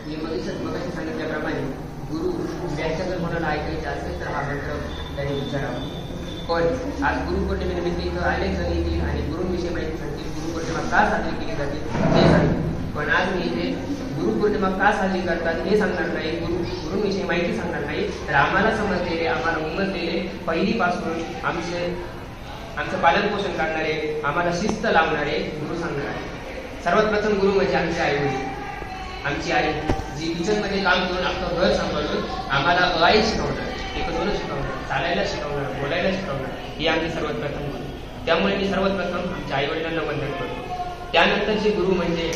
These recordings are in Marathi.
मी मगाशी सांगितल्याप्रमाणे गुरु व्याख्या जर कोणाला ऐकायचे असेल तर हा मंत्र त्यांनी विचारावा. पण आज गुरुपौर्णिमेनिमित्त इथं अनेक जण येतील आणि गुरुंविषयी माहिती सांगतील, गुरुपौर्णिमा का साजरी केली जाते ते सांगतील. पण आज मी इथे गुरुपौर्णिमा का साजरी करतात हे सांगणार नाही, गुरुंविषयी माहिती सांगणार नाही, तर आम्हाला समजलेले, आम्हाला उमजलेले, पहिलीपासून आमचं पालनपोषण करणारे, आम्हाला शिस्त लावणारे गुरु सांगणार आहे. सर्वात प्रथम गुरु म्हणजे आमचे आई वडील. आमची आई जी किचनमध्ये काम करून आपलं घर सांभाळून आम्हाला आई शिकवणार, एक दोन शिकवणार, चालायला शिकवणार, बोलायला शिकवणार, ही आमची सर्वात प्रथम गुरु. त्यामुळे मी सर्वात प्रथम आमच्या आई वडिलांना वंदन करतो. त्यानंतरचे गुरु म्हणजे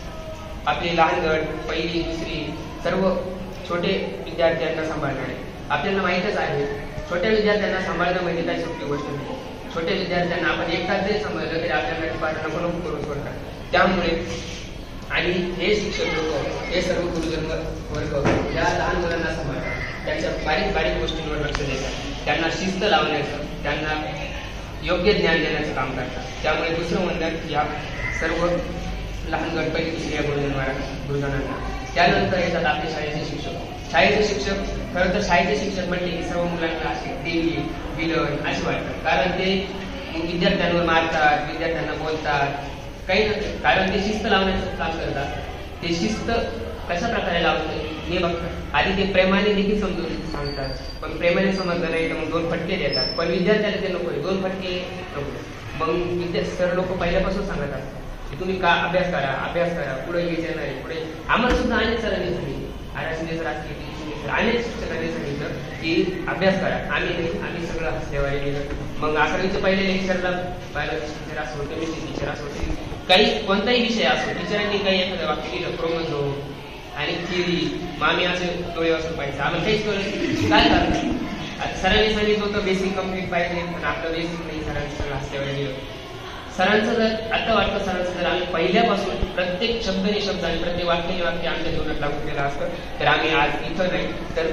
आपले लहान गट, पहिली दुसरी सर्व छोटे विद्यार्थ्यांना सांभाळणारे. आपल्याला माहीतच आहे छोट्या विद्यार्थ्यांना सांभाळणं म्हणजे काही सोपी गोष्ट नाही. छोट्या विद्यार्थ्यांना आपण एकटाच जरी सांभाळलं तरी आपल्याला पाठ नको करून सोडतात. त्यामुळे आणि हे शिक्षक लोक, हे सर्व गुरुजन वर्ग या लहान मुलांना सांभाळतात, त्यांच्या बारीक बारीक गोष्टींवर लक्ष देतात, त्यांना शिस्त लावण्याचं, त्यांना योग्य ज्ञान देण्याचं काम करतात. त्यामुळे दुसरं वंदन या सर्व लहान गट पहिली दुसरी या गुरुजनांना. त्यानंतर येतात आपले शाळेचे शिक्षक. शाळेचे शिक्षक खरं तर शाळेचे शिक्षक म्हटले की सर्व मुलांना असे देवी विलन असे वाटतात, कारण ते विद्यार्थ्यांवर मारतात, विद्यार्थ्यांना बोलतात, काही नसतं, कारण ते शिस्त लावण्याचं काम करतात. ते शिस्त कशा प्रकारे लावते हे बघतात. आधी ते प्रेमाने देखील समजून सांगतात, पण प्रेमाने समजलं नाही तर मग 2 फटके देतात. पण विद्यार्थ्याला ते नको, 2 फटके नको. मग सर लोक पहिल्यापासून सांगतात की तुम्ही का अभ्यास करा, पुढे यायचं नाही. पुढे आम्हाला सुद्धा अनेक सरांनी सांगितले, सर असतील अनेक शिक्षकांनी सांगितलं की अभ्यास करा. आम्ही सगळं हसल्यावारी गेलं. मग 11वीच्या पहिल्या लेक्चरला बायोलॉजी टीचर असो, केमिस्ट्री टीचर असो, काही कोणताही विषय असो, टीचरांनी काही एखादं वाक्य दिलं क्रोमोझोम आणि थिअरी, मग आम्ही असे डोळे वाचून पाहिजे, आम्हाला काहीच कळलं काय करणार. सरांनी सांगितलं होतं बेसिक कम्प्लीट पाहिजे, पण आपलं बेसिक नाही. सरांचं सगळं हसल्यावर गेलं. सरांचं जर आता वाटतं सरांचं जर आम्ही पहिल्यापासून प्रत्येक शब्दाने शब्द आणि प्रत्येक वाक्याने वाक्य आमच्या जीवनात लागू केलं असतं तर आम्ही आज इथं नाही तर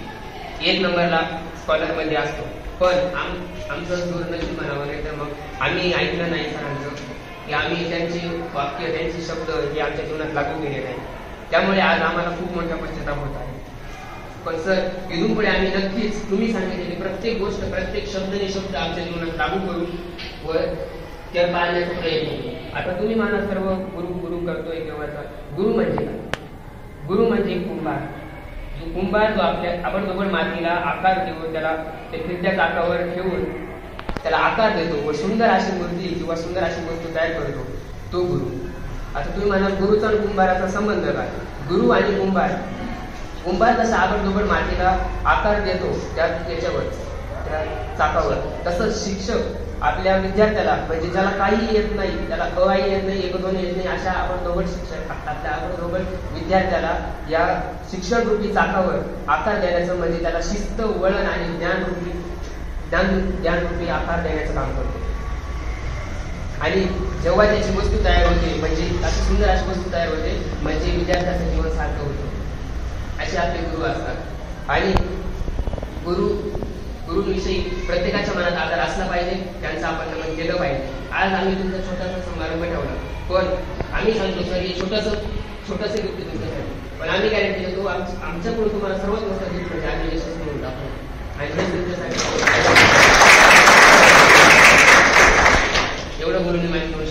1 नंबरला स्कॉलरमध्ये असतो. पण आमचं दुर्नशीब म्हणावं नाही तर मग आम्ही ऐकलं नाही सरांचं की आम्ही त्यांची वाक्य, त्यांचे शब्द हे आमच्या जीवनात लागू केले नाही. त्यामुळे आज आम्हाला खूप मोठा पश्चाताप होत आहे. पण सर इथून पुढे आम्ही नक्कीच तुम्ही सांगितलेली प्रत्येक गोष्ट, प्रत्येक शब्दने शब्द आमच्या जीवनात लागू करू व त्या पाळण्याचा प्रयत्न करू. आता तुम्ही मला सर्व गुरु करतोय केव्हाचा. गुरु म्हणजे काय? गुरु म्हणजे कुंभार. जो कुंभार जो आपण दोघं मातीला आकार देऊन त्याला ते फिरत्या चाकावर ठेवून त्याला आकार देतो व सुंदर अशी मूर्ती किंवा सुंदर अशी वस्तू तयार करतो, तो गुरु. आता तुम्ही म्हणा गुरुचा आणि कुंभाराचा संबंध काय? गुरु आणि कुंभार जसा आपण दोघं मातीला आकार देतो त्याच्यावर त्या चाकावर, तसंच शिक्षक आपल्या विद्यार्थ्याला म्हणजे ज्याला काही येत नाही, त्याला आई येत नाही, 1 2 येत नाही, अशा आपण दोघं शिक्षक आपण दोघं विद्यार्थ्याला या शिक्षण रूपी चाकावर आकार देण्याचं म्हणजे त्याला शिस्त, वळण आणि ज्ञानरूपी आकार देण्याचं काम करतो. आणि जेव्हा त्याची वस्तू तयार होते म्हणजे अशी सुंदर अशी वस्तू तयार होते म्हणजे विद्यार्थ्याचं जीवन सार्थक होतं. असे आपले गुरु असतात. आणि गुरुविषयी प्रत्येकाच्या मनात आदर असला पाहिजे, त्यांचं आपण नमन केलं पाहिजे. आज आम्ही तुमचा छोटासा समारंभ ठेवला, पण आम्ही सांगतो सर हे छोटंसं गिफ्ट तुमच्यासाठी, पण आम्ही गॅरंटी देतो आमच्याकडून तुम्हाला सर्वात मोठा गिफ्ट म्हणजे आम्ही यशस्वी म्हणून टाकतो. आणि तुमच्यासाठी एवढं गुरुनी माहिती